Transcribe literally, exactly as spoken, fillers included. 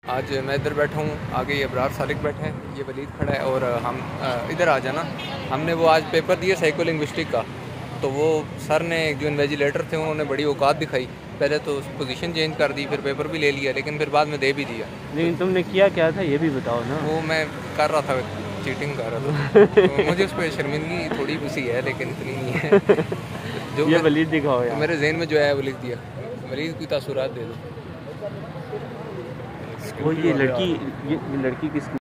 आज मैं इधर बैठा हूँ, आगे ये अबरार सालिक बैठे हैं, ये वलीद खड़ा है और हम इधर आ जाना। हमने वो आज पेपर दिए साइकोलिंग्विस्टिक का, तो वो सर ने जो इन्वेजिलेटर थे उन्होंने बड़ी औकात दिखाई। पहले तो पोजीशन चेंज कर दी, फिर पेपर भी ले लिया, लेकिन फिर बाद में दे भी दिया। लेकिन तुमने किया क्या था ये भी बताओ ना। वो मैं कर रहा था, चीटिंग कर रहा था। तो मुझे उस पर शर्मिंदगी थोड़ी सी है, लेकिन इतनी नहीं है। जो ये वलीद दिखाओ यार। मेरे जहन में जो है वो लिख दिया। वलीद कोई तासुरात दे दो। वो ये लड़की ये लड़की किस